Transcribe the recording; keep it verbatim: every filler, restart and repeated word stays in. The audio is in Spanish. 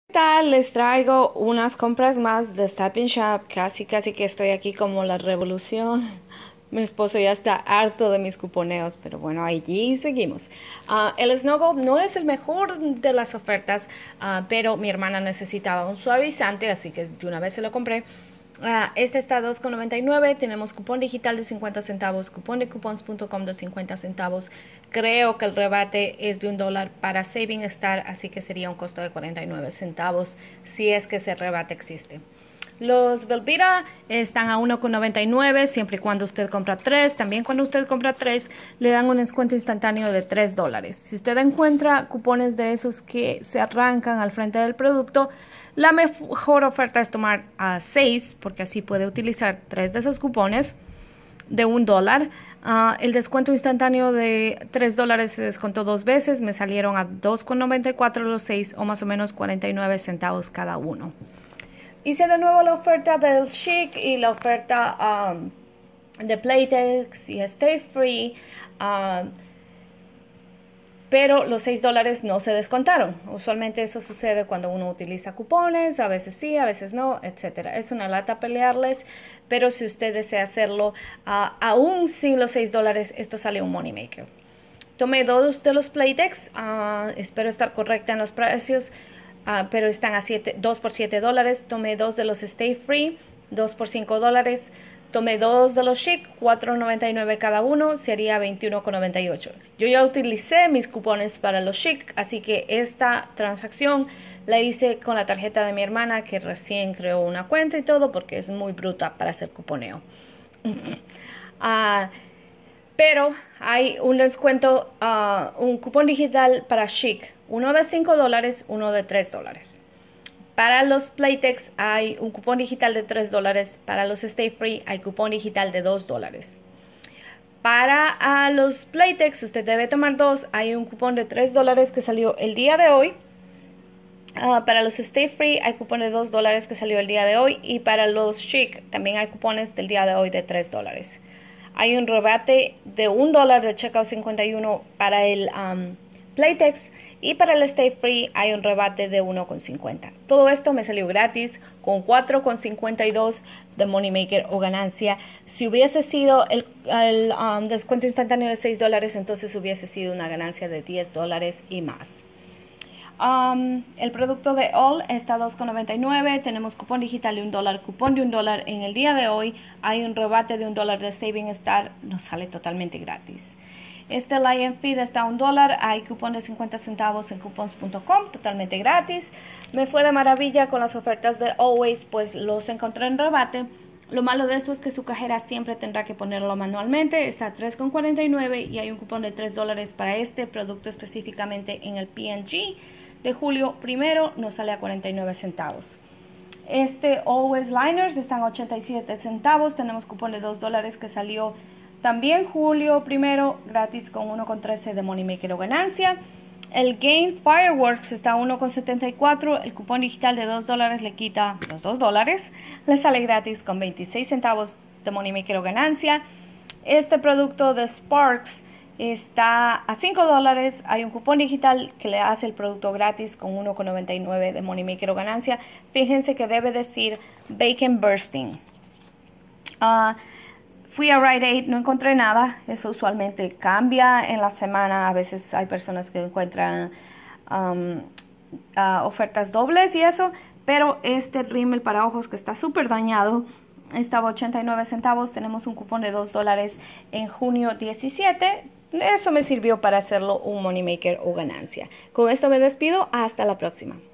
Tal, les traigo unas compras más de Stop and Shop. Casi, casi que estoy aquí como la revolución. Mi esposo ya está harto de mis cuponeos, pero bueno, allí seguimos. Uh, el Snow Gold no es el mejor de las ofertas, uh, pero mi hermana necesitaba un suavizante, así que de una vez se lo compré. Uh, este está a dos con noventa y nueve. Tenemos cupón digital de cincuenta centavos, cupón de coupons punto com de cincuenta centavos. Creo que el rebate es de un dólar para Saving Star, así que sería un costo de cuarenta y nueve centavos si es que ese rebate existe. Los Velveeta están a uno con noventa y nueve siempre y cuando usted compra tres. También cuando usted compra tres le dan un descuento instantáneo de tres dólares. Si usted encuentra cupones de esos que se arrancan al frente del producto, la mejor oferta es tomar a seis, porque así puede utilizar tres de esos cupones de un dólar. Uh, el descuento instantáneo de tres dólares se descontó dos veces. Me salieron a dos con noventa y cuatro los seis, o más o menos cuarenta y nueve centavos cada uno. Hice de nuevo la oferta del Chic y la oferta um, de Playtex y Stay Free. Um, pero los seis dólares no se descontaron. Usualmente eso sucede cuando uno utiliza cupones, a veces sí, a veces no, etcétera. Es una lata pelearles, pero si usted desea hacerlo, uh, aún sin los seis dólares, esto sale un money maker. Tomé dos de los Playtex, uh, espero estar correcta en los precios, uh, pero están a dos por siete dólares. Tomé dos de los Stay Free, dos por cinco dólares. Tomé dos de los Chic, cuatro con noventa y nueve cada uno, sería veintiuno con noventa y ocho. Yo ya utilicé mis cupones para los Chic, así que esta transacción la hice con la tarjeta de mi hermana, que recién creó una cuenta y todo, porque es muy bruta para hacer cuponeo. uh, pero hay un descuento, uh, un cupón digital para Chic, uno de cinco dólares, uno de tres dólares. Para los Playtex hay un cupón digital de tres dólares. Para los Stay Free hay cupón digital de dos dólares. Para uh, los Playtex usted debe tomar dos. Hay un cupón de tres dólares que salió el día de hoy. Uh, para los Stay Free hay cupón de dos dólares que salió el día de hoy. Y para los Chic también hay cupones del día de hoy de tres dólares. Hay un rebate de un dólar de Checkout cincuenta y uno para el um, Playtex. Y para el Stay Free hay un rebate de uno con cincuenta. Todo esto me salió gratis con cuatro con cincuenta y dos de Money Maker o ganancia. Si hubiese sido el, el um, descuento instantáneo de seis dólares, entonces hubiese sido una ganancia de diez dólares y más. Um, el producto de All está a dos con noventa y nueve. Tenemos cupón digital de un dólar, cupón de un dólar en el día de hoy. Hay un rebate de un dólar de Saving Star. Nos sale totalmente gratis. Este Lion Feed está a un dólar, hay cupón de cincuenta centavos en coupons punto com, totalmente gratis. Me fue de maravilla con las ofertas de Always, pues los encontré en rebate. Lo malo de esto es que su cajera siempre tendrá que ponerlo manualmente. Está a tres con cuarenta y nueve y hay un cupón de tres dólares para este producto específicamente en el P and G de julio primero, nos sale a cuarenta y nueve centavos. Este Always Liners están a ochenta y siete centavos, tenemos cupón de dos dólares que salió también julio primero, gratis con uno con trece de Money Maker o ganancia. El Gain Fireworks está a uno con setenta y cuatro. El cupón digital de dos dólares le quita los dos dólares. Le sale gratis con veintiséis centavos de Money Maker o ganancia. Este producto de Sparks está a cinco dólares. Hay un cupón digital que le hace el producto gratis con uno con noventa y nueve de Money Maker o ganancia. Fíjense que debe decir Bacon Bursting. Uh, Fui a Rite Aid, no encontré nada. Eso usualmente cambia en la semana. A veces hay personas que encuentran um, uh, ofertas dobles y eso. Pero este rímel para ojos que está súper dañado estaba a ochenta y nueve centavos. Tenemos un cupón de dos dólares en junio diecisiete. Eso me sirvió para hacerlo un Money Maker o ganancia. Con esto me despido. Hasta la próxima.